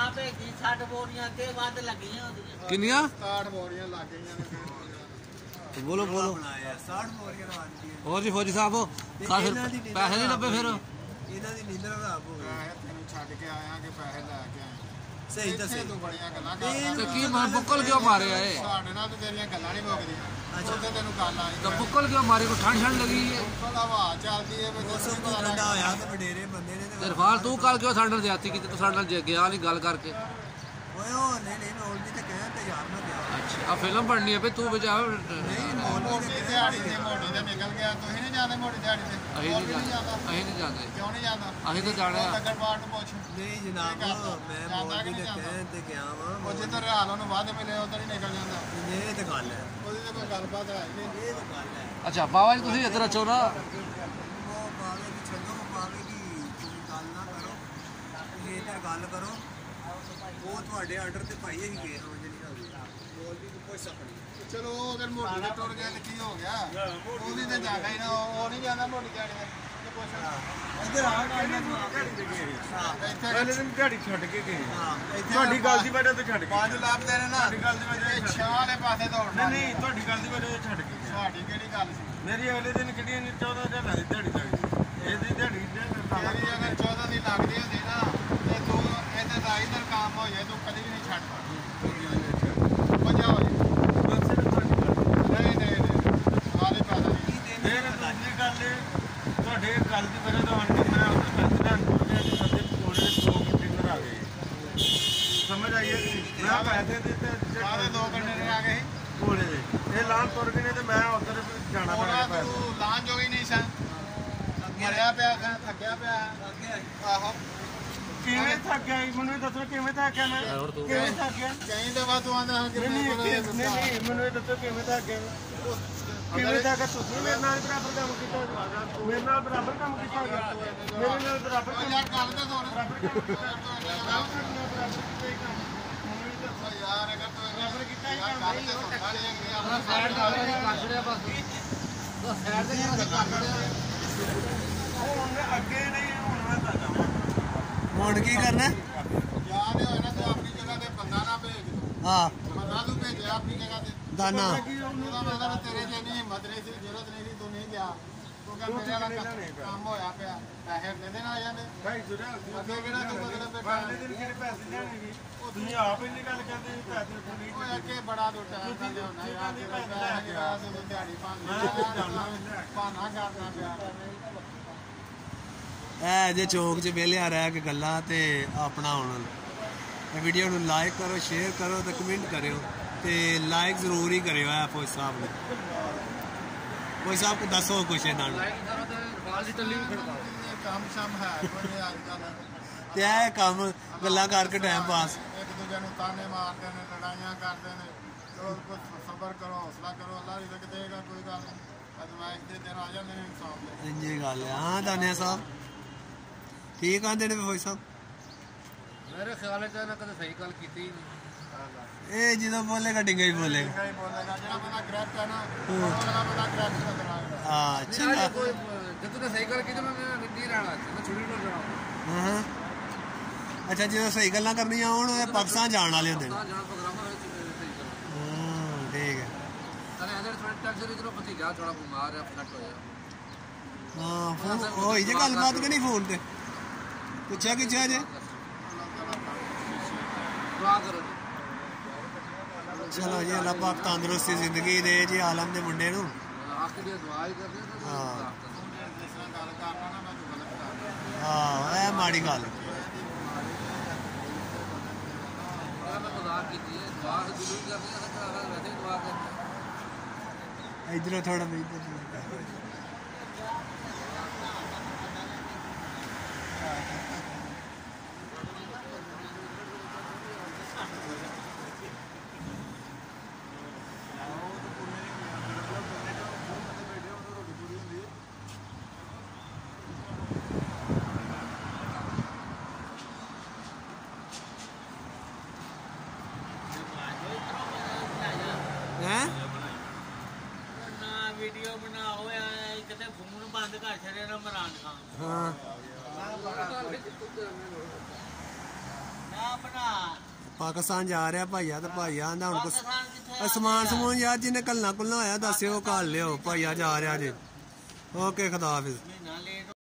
किनिया 60 बोरियां लग गई बोलो बोलो 60 बोरियां और जी फौजी साहब पैसे नहीं लभे फिर ਇਹਨਾਂ ਦੀ ਨੀਂਦਰ ਖਰਾਬ ਹੋ ਗਈ ਤੈਨੂੰ ਛੱਡ ਕੇ ਆਇਆ ਕਿ ਪੈਸੇ ਲੈ ਕੇ ਆਇਆ ਸਹੀ ਦੱਸੇ ਤੂੰ ਬੜੀਆਂ ਗੱਲਾਂ ਕਰਦਾ ਤੇ ਕੀ ਮੈਂ ਬੁੱਕਲ ਕਿਉਂ ਮਾਰਿਆ ਏ ਸਾਡੇ ਨਾਲ ਤੇ ਤੇਰੀਆਂ ਗੱਲਾਂ ਨਹੀਂ ਮੁੱਕਦੀਆਂ ਉੱਥੇ ਤੈਨੂੰ ਗੱਲ ਆਈ ਤਾਂ ਬੁੱਕਲ ਕਿਉਂ ਮਾਰੇ ਕੋ ਠੰਡ ਲੱਗੀ ਏ ਬੜਾ ਹਵਾ ਚੱਲਦੀ ਏ ਮੌਸਮ ਤੋਂ ਠੰਡਾ ਹੋਇਆ ਤੇ ਵਡੇਰੇ ਬੰਦੇ ਨੇ ਤੇ ਰਫਾਲ ਤੂੰ ਕੱਲ ਕਿਉਂ ਸਾਡੇ ਨਾਲ ਜਾਤੀ ਕੀਤੀ ਤੂੰ ਸਾਡੇ ਨਾਲ ਗਿਆ ਨਹੀਂ ਗੱਲ ਕਰਕੇ ਓਏ ਉਹ ਨਹੀਂ ਮੈਂ ਉਲਟੀ ਤੇ ਕਹਿਆ ਤੇ ਯਾਰ ਮੈਂ ਗਿਆ ਅੱਛਾ ਆ ਫਿਲਮ ਬਣਨੀ ਹੈ ਵੀ ਤੂੰ ਬਚਾ ਨਹੀਂ ਮੋਟੀ ਦਿਹਾੜੀ ਤੇ ਮੋਟੀ ਤੇ ਨਿਕਲ ਗਿਆ ਤੁਸੀਂ ਨਹੀਂ ਜਾਂਦੇ ਮੋਟੀ ਦਿਹਾੜੀ ਤੇ ਅਸੀਂ ਨਹੀਂ ਜਾਂਦੇ ਕਿਉਂ ਨਹੀਂ ਜਾਂਦਾ ਅਸੀਂ ਤਾਂ ਜਾਣਾ ਲੱਗੜਵਾੜ ਨੂੰ ਪੁੱਛ ਨਹੀਂ ਜਨਾਬ ਮੈਂ ਮੋਟੀ ਦੇ ਕਹਿਣ ਤੇ ਗਿਆ ਵਾਂ ਉਹ ਜਿੱਧਰ ਹਾਲ ਉਹਨੂੰ ਵੱਧ ਮਿਲੇ ਉਧਰ ਹੀ ਨਿਕਲ ਜਾਂਦਾ ਇਹ ਤੇ ਗੱਲ ਹੈ ਉਹਦੀ ਤੇ ਕੋਈ ਗੱਲਬਾਤ ਹੈ ਨਹੀਂ ਇਹ ਤਾਂ ਗੱਲ ਹੈ ਅੱਛਾ ਬਾਬਾ ਜੀ ਤੁਸੀਂ ਇੱਧਰ ਅੱਛੋ ਨਾ ਉਹ ਬਾਵੇ ਦੀ ਛੱਡੋ ਬਾਵੇ ਦੀ ਤੁਸੀਂ ਗੱਲ ਨਾ ਕਰੋ ਇਹ ਇੱਧਰ ਗੱਲ ਕਰੋ ਉਹ ਤੁਹਾਡੇ ਆਰਡਰ ਤੇ ਭਾਈ ਅਸੀਂ ਗਏ ਹਾਂ ਜਿਹੜੀ ਬੋਲ ਵੀ ਕੋਈ ਸਕਣੀ ਚਲੋ ਉਹ ਅਗਰ ਮੋਟੀ ਤੇ ਟੁਰ ਗਿਆ ਤੇ ਕੀ ਹੋ ਗਿਆ ਉਹਦੀ ਤੇ ਜਾਗਾ ਹੀ ਨਾ ਉਹ ਨਹੀਂ ਜਾਂਦਾ ਮੋਟੀ ਦਿਹਾੜੀ ਤੇ ਕੁਛ ਇੱਧਰ ਆ ਕੇ ਪਹਿਲੇ ਦਿਨ ਦਿਹਾੜੀ ਛੱਡ ਕੇ ਗਏ ਹਾਂ ਤੁਹਾਡੀ ਗੱਲ ਦੀ ਵਜ੍ਹਾ ਤੋਂ ਛੱਡ ਕੇ 5 ਲੱਖ ਦੇਣੇ ਨਾ ਤੁਹਾਡੀ ਗੱਲ ਦੀ ਵਜ੍ਹਾ ਤੋਂ ਛਾਂ ਵਾਲੇ ਪਾਸੇ ਦੌੜਨਾ ਨਹੀਂ ਤੁਹਾਡੀ ਗੱਲ ਦੀ ਵਜ੍ਹਾ ਤੋਂ ਛੱਡ ਕੇ ਗਏ ਤੁਹਾਡੀ ਕਿਹੜੀ ਗੱਲ ਸੀ ਮੇਰੀ ਅਗਲੇ ਦਿਨ ਕਿਹੜੀ 14,000 ਦੀ ਦਿਹਾੜੀ ਲੱਗਦੀ ਇਹਦੀ ਦਿਹਾੜੀ ਤੇਰੀ ਅਗਰ 14 ਦੀ ਲੱਗਦੀ ਹੁੰਦੀ ਨਾ ਤੇ ਤੂੰ ਇਹਦੇ ਦਾ ਇਧਰ ਕੰਮ ਹੋ ਜਾਏ ਤੂੰ ਕਦੀ ਵੀ ਨਹੀਂ ਛੱਡ ਪਾਉਂਦੀ ਮਜ਼ਾ ਹੋ ਜਾਏ ਨਹੀਂ ਆਲੇ ਪਾਦਾ ਨਹੀਂ ਫਿਰ ਦੂਜੀ ਗੱਲ ਤੁਹਾਡੇ ਗੱਲ ਦੀ ਵਜ੍ਹਾ ਤੋਂ ਆਣ ਕੇ ਮੈਂ ਉੱਥੇ ਫੈਸਲਾ ਹੋ ਗਿਆ ਕਿ ਸਾਡੇ ਕੋਲੇ 2 ਕੰਟੇਨਰ ਆ ਗਏ ਸਮਝ ਆਈ ਹੈ ਕਿ ਮੈਂ ਪੈਸੇ ਦਿੱਤੇ ਸਾਰੇ 2 ਘੰਟੇ ਆ ਗਏ ਕੋਲੇ ਦੇ ਇਹ ਲਾਂ ਤੁਰ ਗਏ ਨੇ ਤੇ ਮੈਂ ਉੱਧਰ ਜਾਣਾ ਪੈਣਾ ਪੈਸੇ ਤੂੰ ਲਾਂ ਜੋਗੀ ਨਹੀਂ ਸਾਂ ਮਰਿਆ ਪਿਆ ਥੱਕਿਆ ਪਿਆ ਆਹੋ ਕਿਵੇਂ ਥੱਕ ਗਿਆ ਮੈਨੂੰ ਇਹ ਦੱਸੋ ਕਿਵੇਂ ਥੱਕ ਗਿਆ ਮੈਂ ਕਿਵੇਂ ਥੱਕ ਗਿਆ ਕਹੀਂ ਦਵਾ ਤੂੰ ਆਂਦਾ ਕਿ ਨਹੀਂ ਮੈਨੂੰ ਇਹ ਦੱਸੋ ਕਿਵੇਂ ਥੱਕ ਗਿਆ ਕਿਵੇਂ ਥੱਕ ਤੁਸੀਂ ਮੇਰੇ ਨਾਲ ਬਰਾਬਰ ਕੰਮ ਕੀਤਾ ਮੇਰੇ ਨਾਲ ਬਰਾਬਰ ਕੰਮ ਕੀਤਾ ਮੇਰੇ ਨਾਲ ਬਰਾਬਰ ਕੰਮ ਯਾਰ ਗੱਲ ਤਾਂ ਸੁਣ ਯਾਰ ਅਗਰ ਤੂੰ ਬਰਾਬਰ ਕੀਤਾ ਹੀ ਕੰਮ ਗੱਲ ਤੇ ਸੁਣਦਾ ਨਹੀਂ ਆਪਣਾ ਸਾਈਡ ਦਾ ਕੱਢ ਰਿਹਾ ਬਸ ਸਾਈਡ ਤੇ ਕੱਢ ਰਿਹਾ ਹੁਣ ਅੱਗੇ ਨਹੀਂ ਹੁਣ ਮੈਂ ਦੱਸਾਂ ਹੁਣ ਕੀ ਕਰਨਾ ਯਾਦ ਹੋਇਆ ਨਾ ਤੂੰ ਆਪਣੀ ਜਗ੍ਹਾ ਤੇ ਬੰਦਾ ਨਾ ਭੇਜ ਹਾਂ ਬੰਦਾ ਤੂੰ ਭੇਜਿਆ ਆਪਣੀ ਜਗ੍ਹਾ ਤੇ ਦਾਨਾ ਉਹਦਾ ਮਤਲਬ ਤੇਰੇ ਤੇ ਨਹੀਂ ਹਿੰਮਤ ਨਹੀਂ ਸੀ ਜ਼ਰੂਰਤ ਨਹੀਂ ਸੀ ਤੂੰ ਨਹੀਂ ਗਿਆ ਤੂੰ ਕਹਿੰਦਾ ਮੇਰਾ ਕੰਮ ਹੋਇਆ ਪਿਆ ਪੈਸੇ ਦੇ ਦੇਣ ਆ ਜਾਂਦੇ ਭਾਈ ਜੁੜਿਆ ਅੱਗੇ ਕਿਹੜਾ ਤੂੰ ਮਤਲਬ ਪਹਿਲੇ ਦਿਨ ਕਿਹੜੇ ਪੈਸੇ ਦੇਣਗੇ ਤੁਸੀਂ ਆਪ ਇੰਨੀ ਗੱਲ ਕਰਦੇ ਸੀ ਪੈਸੇ ਕੋਈ ਨਹੀਂ ਓਏ ਅੱਗੇ ਬੜਾ ਦੁੱਟਾ ਕਰਦੇ ਹੁੰਦਾ ਯਾਰ ਤੇਰੇ ਪੈਸੇ ਗਿਆ ਤੂੰ ਦਿਹਾੜੀ ਪਾਣਾ ਕਰਨਾ ਪਿਆ ਇਹ ਜੇ ਚੌਕ 'ਚ ਵਿਹਲਿਆ ਰਹਿ ਕੇ ਗੱਲਾਂ ਤੇ ਆਪਣਾ ਹੁਣ ਇਹ ਵੀਡੀਓ ਨੂੰ ਲਾਈਕ ਕਰੋ ਸ਼ੇਅਰ ਕਰੋ ਤੇ ਕਮੈਂਟ ਕਰਿਓ ਤੇ ਲਾਈਕ ਜ਼ਰੂਰ ਹੀ ਕਰਿਓ ਆ ਫੌਜ ਸਾਹਿਬ ਨੂੰ ਫੌਜ ਸਾਹਿਬ ਕੋ ਦੱਸੋ ਕੁਛ ਇਹਨਾਂ ਨੂੰ ਕੰਮ ਸ਼ਮ ਹੈ ਕੋਈ ਅੱਜ ਕੱਲ ਤੇ ਇਹ ਕੰਮ ਗੱਲਾਂ ਕਰਕੇ ਟਾਈਮ ਪਾਸ ਇੱਕ ਦੂਜੇ ਨੂੰ ਤਾਨੇ ਮਾਰਦੇ ਨੇ ਲੜਾਈਆਂ ਕਰਦੇ ਨੇ ਚਲੋ ਕੁਝ ਸਬਰ ਕਰੋ ਹੌਸਲਾ ਕਰੋ ਅੱਲਾ ਰਿਜ਼ਕ ਦੇਗਾ ਕੋਈ ਗੱਲ ਨਹੀਂ ਅਜ਼ਮਾਇਸ਼ ਦੇ ਦਿਨ ਆ ਜਾਂਦੇ ਨੇ ਇਨਸਾਨ ਦੇ ਇੰਜੀ ਗੱਲ ਹੈ ਹਾਂ ਦਾਨਿਆ ਸਾਹਿਬ ਠੀਕ ਆਂਦੇ ਨੇ ਫੌਜ ਸਾਹਿਬ ਮੇਰੇ ਖਿਆਲ ਚ ਇਹਨਾਂ ਕਦੇ ਸਹੀ ਗੱਲ ਕੀਤੀ ਹੀ ਨਹੀਂ ਇਹ ਜਦੋਂ ਬੋਲੇਗਾ ਡਿੰਗਾ ਹੀ ਬੋਲੇਗਾ ਨਹੀਂ ਬੋਲੇਗਾ ਜਿਹੜਾ ਬੰਦਾ ਗ੍ਰੈਪ ਹੈ ਨਾ ਅਗਲਾ ਬੰਦਾ ਗ੍ਰੈਪ ਕਰਦਾ ਹਾਂ ਚੰਗਾ ਕੋਈ ਜੇ ਤੂੰ ਸਹੀ ਗੱਲ ਕੀਤੀ ਮੈਂ ਨਹੀਂ ਰਹਿਣਾ ਮੈਂ ਛੁੱਟੀ ਨੂੰ ਜਾਣਾ ਹਾਂ ਅੱਛਾ ਜਦੋਂ ਸਹੀ ਗੱਲਾਂ ਕਰਨੀਆਂ ਹੋਣ ਇਹ ਪਾਕਿਸਤਾਨ ਜਾਣ ਵਾਲੇ ਹੁੰਦੇ ਨੇ ਤਾਂ ਜਾਣ ਪ੍ਰੋਗਰਾਮ ਵਿੱਚ ਸਹੀ ਕਰੋ ਹਾਂ ਠੀਕ ਹੈ ਅਰੇ ਇਹਦੇ ਫਰੰਟ ਟੈਕਸ ਦੇ ਇਧਰੋਂ ਪਤੀ ਗਿਆ ਥੋੜਾ ਬਿਮਾਰ ਹੈ ਫਲੱਟ ਹੋਇਆ ਹਾਂ ਫੋਨ ਹੋਈ ਜੇ ਗੱਲਬਾਤ ਕਿ ਨਹੀਂ ਫੋਨ ਤੇ ਪੁੱਛਿਆ ਕਿੱਛਾ ਜੇ ਦੁਆ ਕਰੋ ਚਲੋ ਜੀ ਅੱਲਾਹ ਪਾਕ ਤੰਦਰੁਸਤੀ ਜ਼ਿੰਦਗੀ ਦੇ ਜੀ ਆਲਮ ਦੇ ਮੁੰਡੇ ਨੂੰ ਆਖਰੀ ਦੁਆ ਹੀ ਕਰਦੇ ਹਾਂ ਜਿਸ ਤਰ੍ਹਾਂ ਗੱਲ ਕਰਨਾ ਨਾ ਮੈਂ ਤੂੰ ਗਲਤ ਕਰ ਹਾਂ ਇਹ ਮਾੜੀ ਗੱਲ ਮੈਂ ਖੁਦਾ ਕੀਤੀ ਹੈ ਦੁਆ ਜ਼ਰੂਰ ਕਰਦੇ ਹਾਂ ਤਾਂ ਵੈਸੇ ਦੁਆ ਕਰਦੇ ਇਧਰੋਂ ਥੋੜਾ ਵੀ ਇਧਰ वीडियो बनाओ कितने फोन बंद कर छड़े ना इमरान खान हाँ ना बना ਪਾਕਿਸਤਾਨ ਜਾ ਰਿਹਾ ਭਾਈਆ ਤੇ ਭਾਈਆ ਆਂਦਾ ਹੁਣ ਪਾਕਿਸਤਾਨ ਕਿੱਥੇ ਸਮਾਨ ਸਮੂਨ ਯਾਰ ਜਿਹਨੇ ਕੱਲਣਾ ਕੁਲਣਾ ਹੋਇਆ ਦੱਸਿਓ ਘੱਲ ਲਿਓ ਭਾਈਆ ਜਾ ਰਿਹਾ ਜੇ ਓਕੇ ਖੁਦਾ ਹਾਫਿਜ਼ ਮਹੀਨਾ ਲੇਟ